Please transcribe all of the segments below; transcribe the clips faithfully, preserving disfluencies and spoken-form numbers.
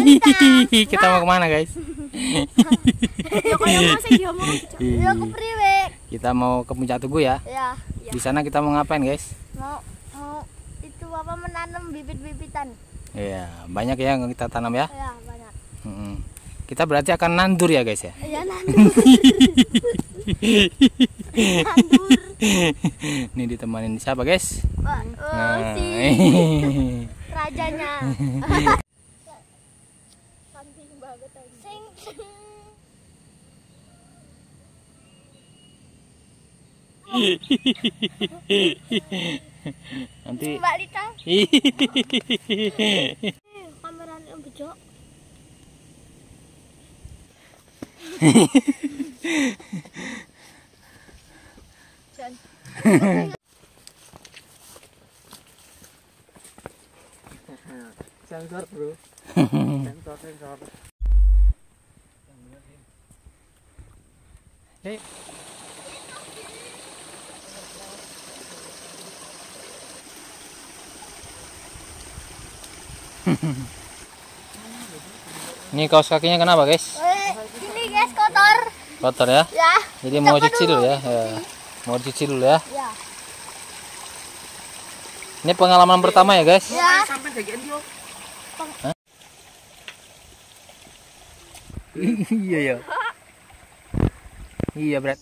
Kita mau kemana guys? Kita mau ke Puncak Tugu ya. Ya. Di sana kita mau ngapain guys? Mau mau itu apa menanam bibit-bibitan. Iya, banyak ya yang kita tanam ya. Ya, banyak. Hmm. Kita berarti akan nandur ya guys ya. Iya, nandur. Nandur. Ini ditemanin siapa guys? Pak, oh, Nah. si rajanya. Samping banget aja. Sing. Nanti Mbak Lita. Kameranya om bejo. Jan. Sensor bro. Sensor sensor. Hey. Ini kaos kakinya kenapa guys? Eh, ini guys kotor. Kotor ya? Ya. Jadi mau cuci dulu ya? Ya. Mau cuci dulu ya? Ya. Ini pengalaman pertama ya guys? Ya. Sampai bagian dia. Iya ya. Iya Brad.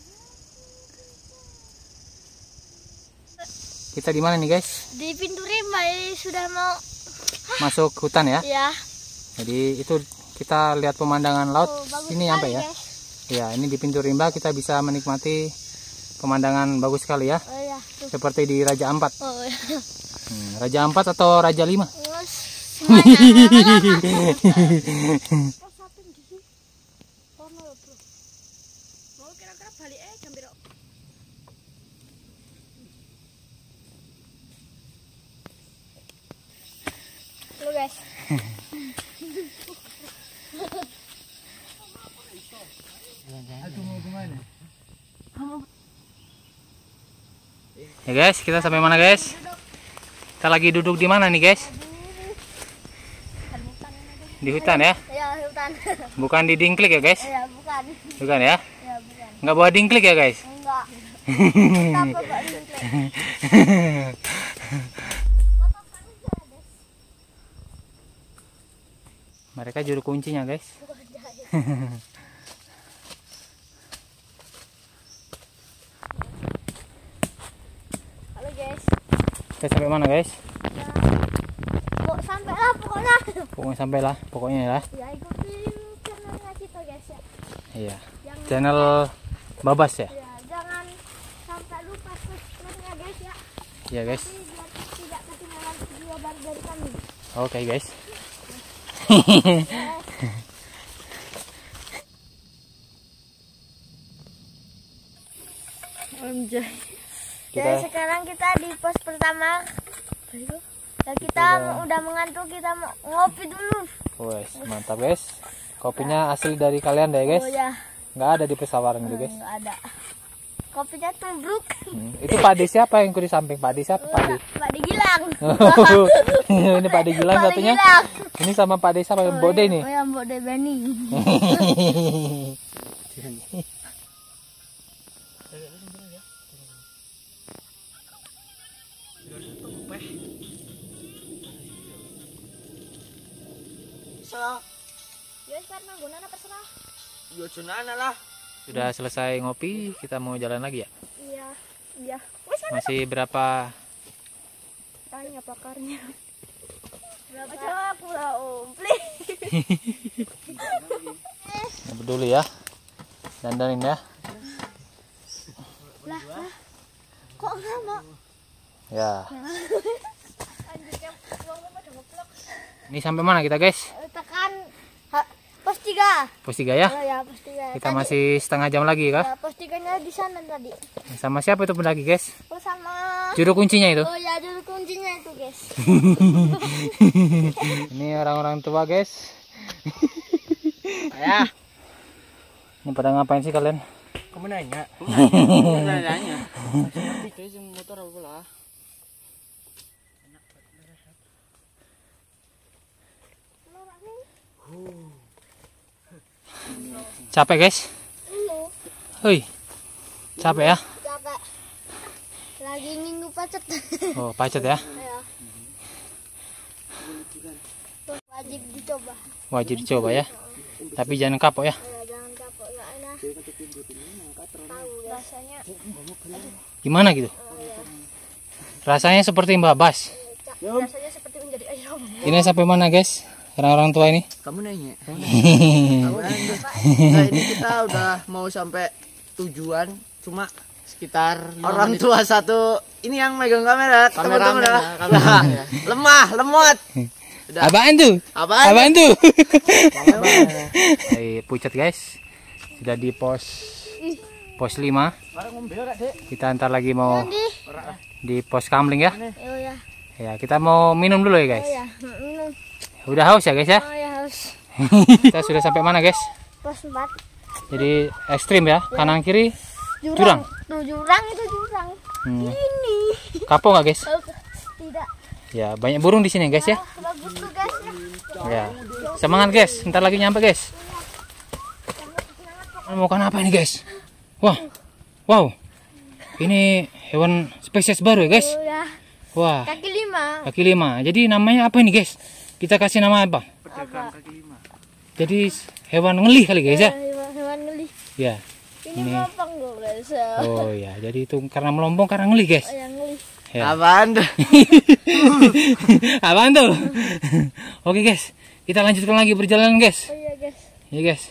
Kita di mana nih guys? Di pintu rimba ini sudah mau Masuk hutan ya? ya. Jadi itu kita lihat pemandangan laut Oh, bagus sini sekali, sampai ya? guys. Iya, ini di pintu rimba kita bisa menikmati pemandangan bagus sekali ya. Oh ya. Tuh. Seperti di Raja Ampat. Oh ya. Hmm, Raja Ampat atau Raja Lima? Terus semuanya. Mau kira-kira balik eh jam berapa? Halo guys. Aduh mau kemana? Ya guys, kita sampai mana guys? Kita lagi duduk di mana nih guys? Di hutan ya? Ya hutan. Bukan di dingklik ya guys? Ya bukan. Bukan ya? Ya bukan. Nggak bawa dingklik ya guys? Enggak. Kita bawa dingklik. Mereka juru kuncinya guys. Halo guys. Kita sampai mana guys? Ya. Kok sampai lah pokoknya. Pokoknya sampai lah, pokoknya ya. Ya ikutin channelnya kita guys ya. Iya. Jangan, Channel Babas ya? ya jangan sampai lupa subscribe-nya guys ya. Iya guys. Jadi biar tidak ketinggalan video baru dari kami. Oke guys. Anjay. Kita- Dan sekarang kita di pos pertama. Dan kita Kita- udah mengantuk, kita mau ngopi dulu. Wes, mantap guys. Kopinya asli dari kalian deh guys. Oh ya, Nggak ada di pesawaran gitu guys. nggak ada. Kopinya tubruk. Hmm. Itu padi siapa yang di samping? Padi siapa? Padi. Pak Digilang. Ini Padi Gilang Pak satunya. Digilang. Ini sama Padi siapa? Bode nih. Oh ya, Mbok De Beni. So, Ya, sekarang manggunana terserah. yo junana lah. Sudah selesai ngopi, kita mau jalan lagi ya. Iya, iya. Wes kan Masih berapa? tanya pakarnya. Berapa coba pula ompli. Nggak peduli ya. Dandanin ya. Lah, lah. Kok enggak mau? Ya. Anjir, uangmu pada ngeplok. Ini sampai mana kita guys? Tekan ha, pos tiga. Pos tiga ya. Oh ya, pos tiga. Kita Tadi- masih setengah jam lagi kah? Ya, pos tiganya di sana tadi. Sama siapa itu pendaki guys? Oh sama. Juru kuncinya itu. Oh ya, juru kuncinya itu guys. Ini orang-orang tua guys. Ya, Ini pada ngapain sih kalian? kamu nanya. Kamu nanya. Itu sih motor apa lah? Capek guys? Hei, capek ya? Capek. Lagi minggu pacet. Oh, pacet ya? Ya. Wajib dicoba. Wajib dicoba ya. Tapi jangan kapok ya. Ya, jangan kapok ya, enak. Tahu rasanya. Gimana gitu? Rasanya seperti Mbak Bas. Rasanya seperti menjadi ayam. Ini sampai mana guys? Orang-orang tua ini? Kamu nanya. Kamu nanya. Nah, ini kita udah mau sampai tujuan, cuma sekitar orang tua satu ini yang megang kamera, teman-teman ya. Nah, lemah, lemot. Udah. Apaan tuh? Apaan? Apaan tuh? Hai, pucat guys. Sudah di pos pos lima. Kita ntar lagi mau di pos kamling ya. Oh ya. Ya, kita mau minum dulu ya guys. Oh ya, minum. Udah haus ya guys ya? Oh ya, harus. Kita sudah sampai mana guys? Pos empat. Jadi ekstrim ya, kanan kiri jurang. Tuh jurang itu jurang. Hmm. Ini. Kapok nggak guys? Oh, tidak. Ya, banyak burung di sini guys ya. Bagus tuh guys Ya. ya. Semangat guys, ntar lagi nyampe guys. Mau kan apa ini guys? Wah. Wow. Ini hewan spesies baru ya guys. Oh ya. Wah. Kaki lima. Kaki lima. Jadi namanya apa ini guys? Kita kasih nama apa? Apa? Jadi hewan ngeli kali guys ya? Hewan, hewan ngeli. Ya. Ini, Ini. melompong loh guys. Oh ya, jadi itu karena melompong karena ngeli guys. Oh, yang ngeli. Ya. Apaan tuh? Apaan tuh? Oke guys, kita lanjutkan lagi perjalanan guys. Oh iya guys. Iya guys.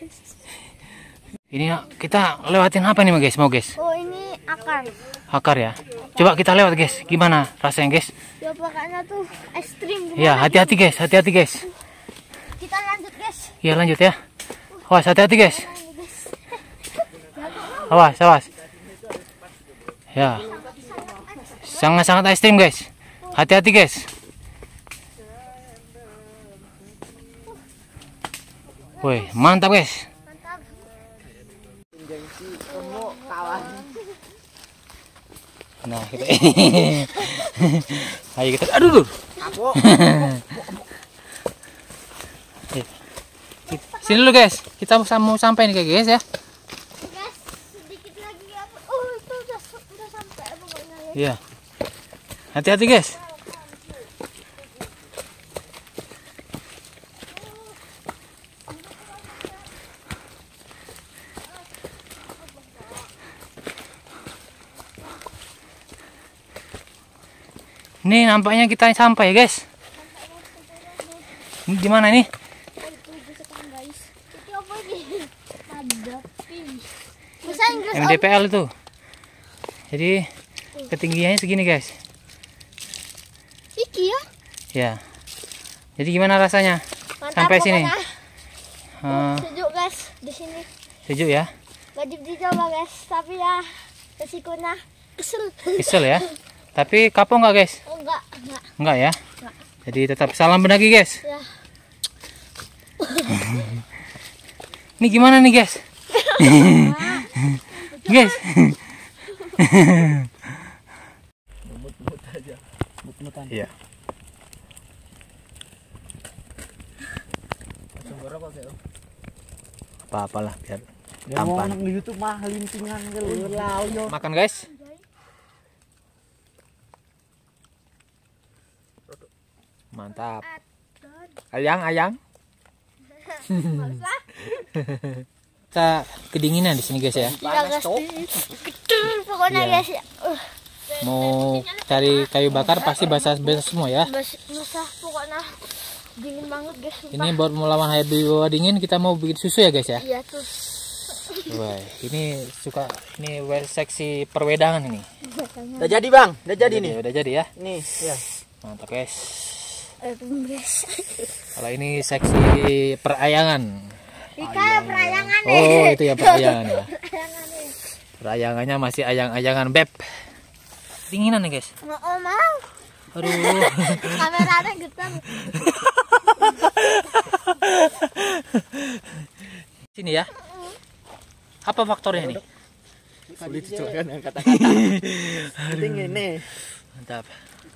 Ini kita lewatin apa nih guys? Mau guys? Oh ini akar. Akar ya. Coba kita lewat guys. Gimana rasanya guys? Ya pokoknya tuh ekstrim. Ya hati-hati guys, hati-hati guys. Kita lanjut guys. Ya lanjut ya. Awas hati-hati guys. Awas, awas. Ya. Sangat-sangat ekstrim guys. Hati-hati guys. Woi, mantap guys. Mantap. Nah, kita ayo kita aduh dulu. Sini dulu guys. Kita mau sampai nih guys ya. Guys, sedikit lagi ya. Oh, itu udah udah sampai pokoknya ya. Iya. Hati-hati guys. Ini nampaknya kita sampai guys. Ini gimana nih? Itu bisa kan guys. Itu apa ini? Madapi. Bisa Inggris. M D P L itu. Jadi ketinggiannya segini guys. Iki ya. Ya. Jadi gimana rasanya? Mantap, Sampai sini. pokoknya. Uh, Sejuk guys di sini. sejuk ya. Wajib dicoba guys. Tapi ya resikonya kesel. Kesel ya. Tapi kapok nggak guys? Oh enggak, enggak. Enggak ya. Enggak. Jadi tetap salam mendaki guys. Ya. Ini gimana nih guys? Guys. Mut-mut aja. Mut-mutan. Iya. Apa-apalah biar Ya mau tampan. anak di YouTube mah lintingan kalau Makan guys. Mantap. Ayang, ayang. Kita kedinginan di sini guys ya. Tidak guys. Betul pokoknya Iya. guys ya. Uh, Mau cari kayu bakar pasti basah-basah semua ya. bas- basah pokoknya dingin banget guys. sumpah. Ini buat melawan air di bawah dingin kita mau bikin susu ya guys ya. Iya tuh. Wah, ini suka ini we- seksi perwedangan ini. Udah jadi bang, udah jadi nih. Udah jadi ya. Nih, ya. Mantap guys. Eh, guys. Kalau ini seksi perayangan. Ika perayangan nih. Oh, itu ya perayangan ya. Perayangan nih. Perayangannya masih ayang-ayangan beb. Dinginan nih guys. Nggak oh, mau. Aduh. Kameranya getar. Sini ya. Apa faktornya nih? Sulit itu kan yang kata-kata. Penting ini. Mantap.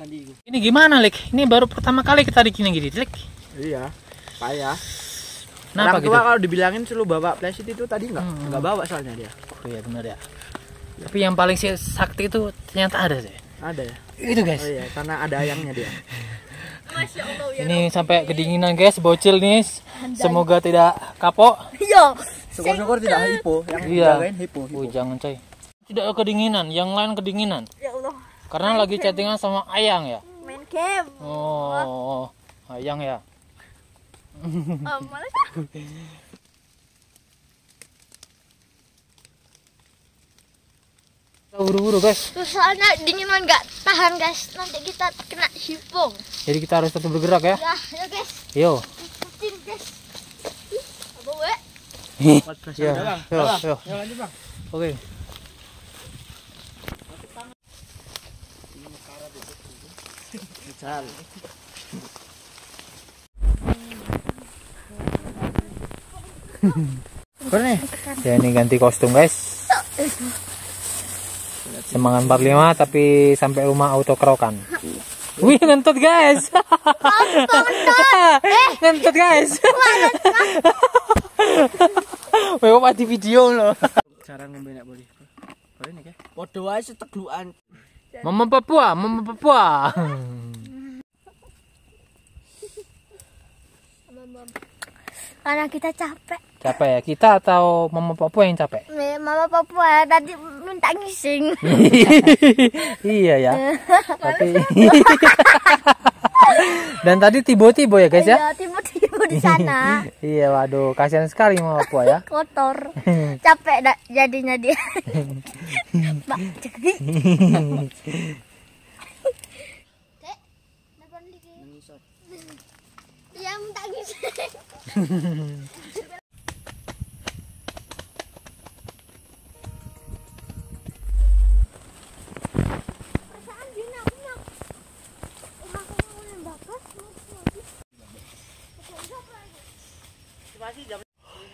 Ini gimana, Lik? Ini baru pertama kali kita bikin gini, Lik. Iya. Payah. Kenapa Orang tua gitu? kalau dibilangin suruh bawa plastik itu tadi nggak Hmm. nggak bawa soalnya dia. Oh iya benar ya. Tapi yang paling si- sakti itu ternyata ada sih. Ada ya. Itu guys. Oh iya, karena ada ayangnya dia. Masya Allah ya. Ini sampai kedinginan guys, bocil nih. Semoga tidak kapok. Iya. Syukur-syukur tidak hipo, yang Iya. jagain hipo. Oh, jangan coy. Tidak kedinginan, yang lain kedinginan. Ya Allah. Karena lagi chattingan sama Ayang ya. Main game. Oh, Ayang ya. Oh, malas ah. Buru-buru guys. Tuh, soalnya dinginan nggak tahan guys. Nanti kita kena hipong. Jadi kita harus tetap bergerak ya. Ya, ya guys. Yo. Ikutin guys. Ih, apa we? Yo, yo, yo. Oke. Misal. Bener. Ya ini ganti kostum guys. Semangat empat puluh lima tapi sampai rumah auto kerokan. Wih ngentut guys. Ngentut guys. Wih apa di video loh. Cara ngombe nek boleh. Boleh nih ya. Podo wae seteglukan. Mama Papua, Mama Papua. Karena kita capek. Capek ya kita atau Mama Papua yang capek? Nih, Mama Papua tadi minta ngising. Iya ya. Tapi dan tadi tiba-tiba ya guys ya. Iya, tiba-tiba di sana. Iya waduh kasihan sekali Mama Papua ya. Kotor. Capek dah jadinya dia. Mbak, cekik. Dek, napan lagi? Iya, minta ngising. Perasaan dia nak nak. Emang kamu yang bagus lagi. Masih jam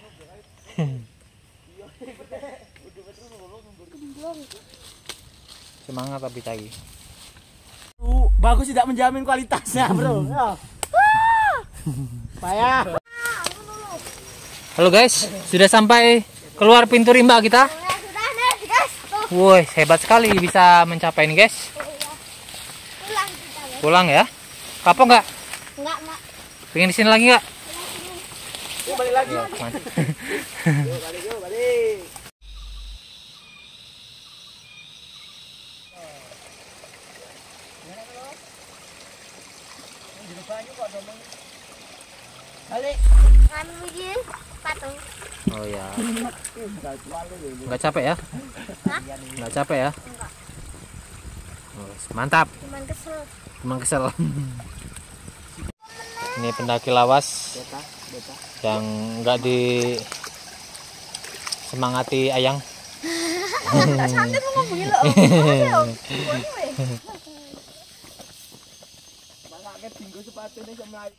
Semangat tapi lagi. Uh, bagus tidak menjamin kualitasnya, Bro. Ya. Payah. Halo guys, sudah sampai keluar pintu rimba kita. Nah, sudah nih, guys. Tuh, Woi, hebat sekali bisa mencapai ini guys. pulang kita ya. Pulang ya. Kapok nggak? Enggak, Mak. Pengen di sini lagi nggak? Yuk balik lagi. Ya, mantap. Yuk balik, yuk balik. Balik. Kami bikin sepatu. Oh ya. Nggak capek ya? Hah? Nggak capek ya? Oh, mantap. Cuman kesel. Emang kesel. Ini pendaki lawas Beta, beta. yang nggak di semangati Ayang. Tak santai mau ngomongin lo. Ayo. Malake tinggu sepatune sama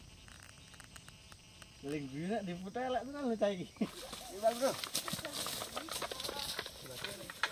Ling gila diputelek tenan lho cah iki. Gimana, Bro?